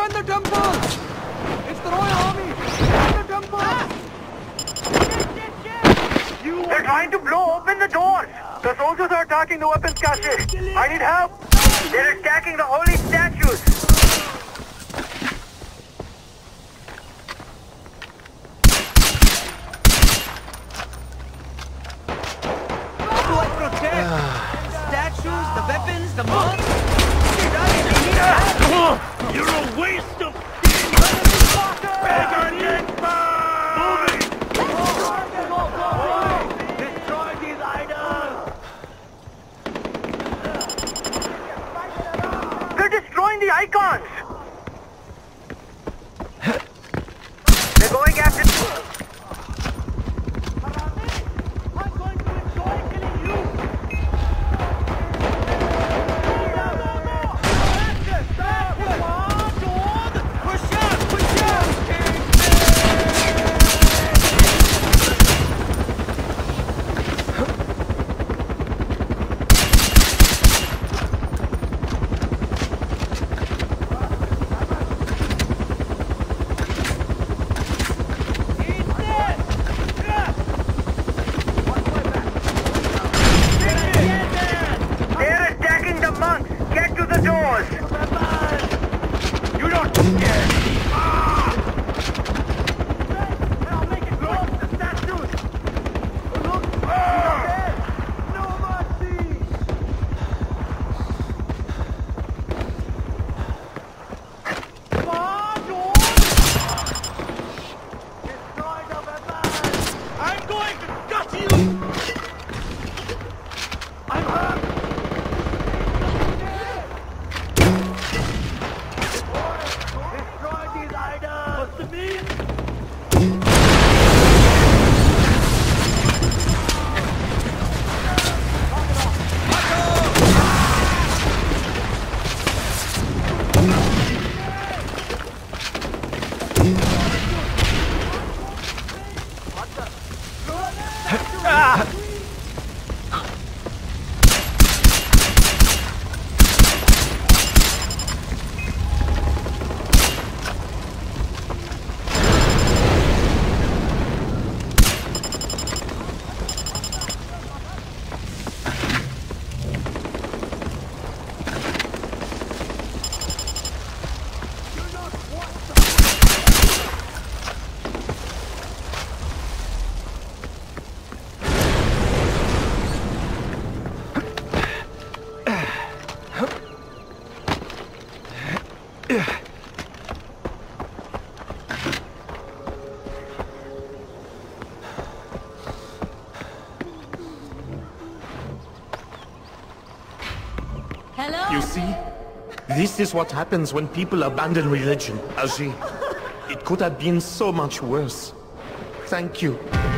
Open the temple! It's the Royal Army! Open the temple! They're trying to blow open the doors! The soldiers are attacking the weapons cache! I need help! They're attacking the holy statues! How do I protect? Statues, the weapons, the monks? You're a waste of Destroy these idols! They're destroying the icons! They're going after... I'm going to enjoy killing you! Hello? You see? This is what happens when people abandon religion, Ajay. It could have been so much worse. Thank you.